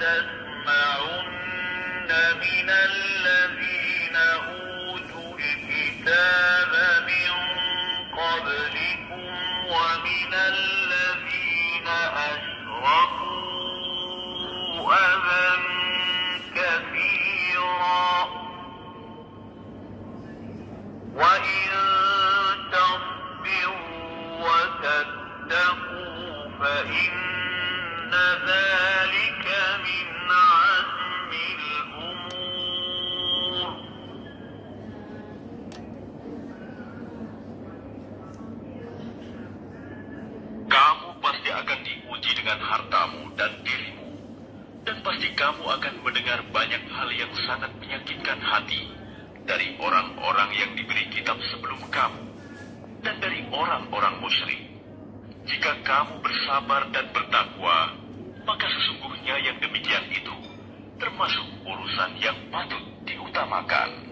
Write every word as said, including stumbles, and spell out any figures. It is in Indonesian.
تسمعن من الذين أوتوا الكتاب من قبلكم ومن الذين أشركوا أذى كثيرا وإن تصبروا وتتقوا فإن ذلك من عزم الأمور. Kamu pasti akan diuji dengan hartamu dan dirimu, dan pasti kamu akan mendengar banyak hal yang sangat menyakitkan hati dari orang-orang yang diberi kitab sebelum kamu dan dari orang-orang musyrik. Jika kamu bersabar dan bertakwa, maka sesungguhnya yang demikian itu termasuk urusan yang patut diutamakan.